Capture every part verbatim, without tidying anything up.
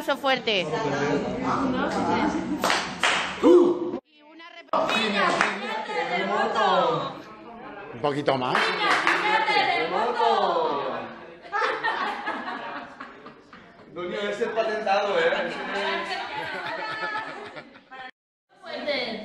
aplauso fuerte. Y una repetida. Un poquito más. No debe ser patentado, ¿eh? Fuerte.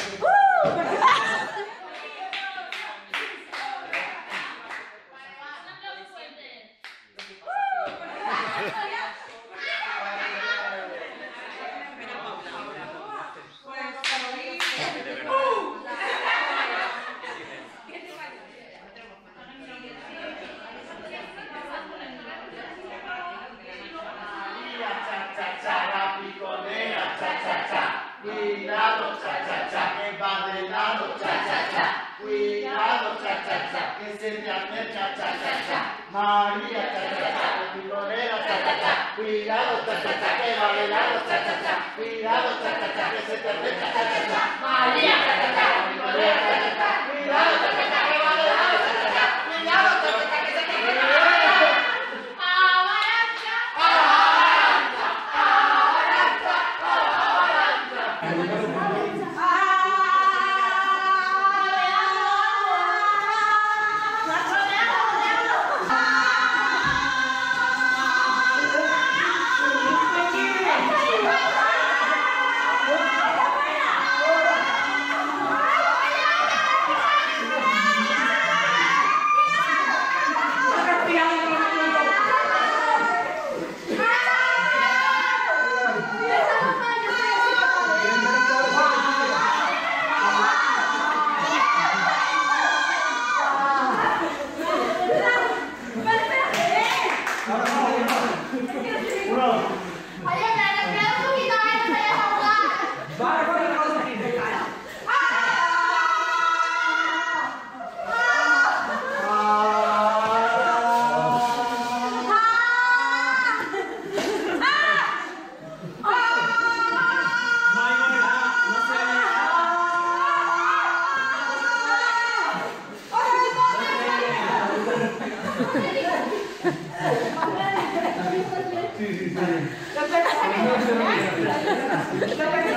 Cuidado, cha, cha, cha, que va de lado, cha, cha, cha. Cuidado, cha, cha, cha, que se te acerca, cha, cha, cha. María, cha, cha, cha, la piconera, cha, cha, cha. Cuidado, cha, cha, cha, que va de lado, cha, cha, cha. Cuidado, cha, cha, cha, que se te acerca, cha, cha, cha. María, cha, cha, cha, la piconera, cha, cha, cha. Cuidado, cha, cha, cha, que va de lado, cha, cha, cha. Cuidado, cha, cha, cha, que se te acerca, cha, cha, cha. Sí, sí, sí.